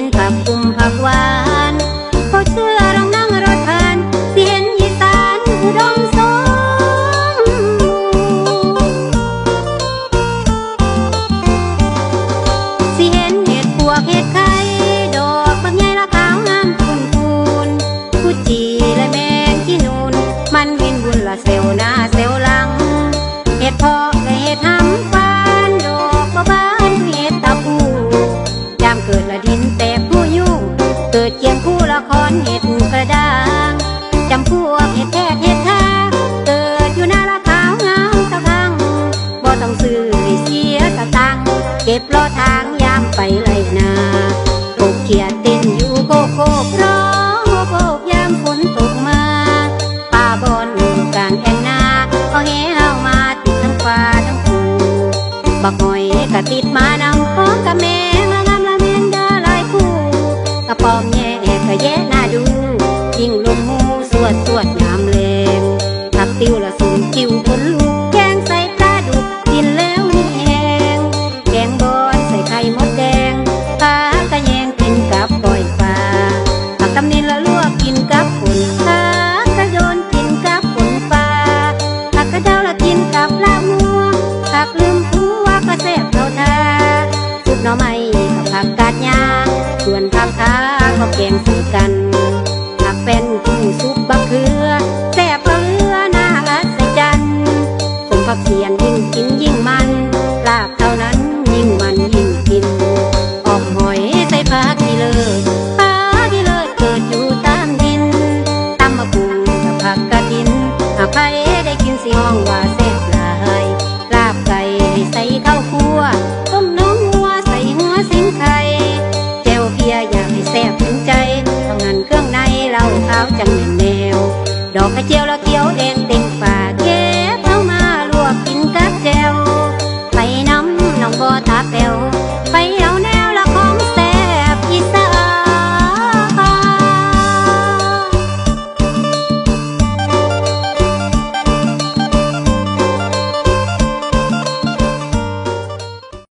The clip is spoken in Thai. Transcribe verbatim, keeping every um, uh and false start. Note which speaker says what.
Speaker 1: ผักกุมผักหวานเขาเชื่อลองนั่งรถผ่านสิเห็นอีสานอุดมสมสิเห็นเห็ดปวกเห็ดไข่ดอกบางใหญ่ละขาวงามคุนคุนกุจีและแมงขี้นูนมันวินบุญละเซลหน้าเซลหลังเห็ดพอกและเห็ดหำฟานดอกบะบานเห็ดตะปูยามเกิดละดินแตกผู้ยุ่งเกิดเกียงคู่ละครเห็ดกระด้างจำพวกเห็ดแทกเห็ดท่าเกิดอยู่หน้าละขาวงามตะพังบ่ต้องซื้อให้เสียตะตังเก็บรอทางยามไปไรนาโกกเขียดเต้นอยู่โกโกกร้องโกโกกยามฝนตกมาป่าบอนกลางแอ่งนาเอาแหเอามาติดทั้งฟ้าทั้งภูบักหอยกะติดมานำพร้อมกับแม่งามละเมนดาลายคู่กระปอมแย่กะแย่หน้าดูยิ่งลมมูสวดสวดยามแรงผักติ้วละสูงจิ้วคนลูกแกงใส่ปลาดุกกินแล้วนี่แหงแกงบอนใส่ไข่มดแดงปลากระแยงกินกับปล่อยปลาผักตำนินละลวกกินกับผลปลากระโยนกินกับผลปลาผักกระเดาละกินกับลาบงัวผักลืมผัวก็แซ่บเขาทาซุปหน่อไม้กับผักกาดยาส่วนผักขาก็แกงใส่กันผักเป็นกุ้งซุปบักเขือแซ่บกะเลือน่าอัศจรรย์สมผักเสียนยิ่งกินยิ่งมันลาบเท่านั้นยิ่งมันยิ่งกินออกหอยใส่ผักกีเลิศผักกีเลิศเกิดอยู่ตามดินตำมะกรูดกับผักกระถินหากใครได้กินสิห้องว่าแซ่บหลายลาบไก่ใส่ข้าวคั่วต้มน้องหัวใส่หัวสิงไข่แจ่วเพียอยากให้แซ่บถึงใจทำงานเครื่องในเราขาวจังแนวดอกกระเจียวละเขียวแดงเต็มฟ้า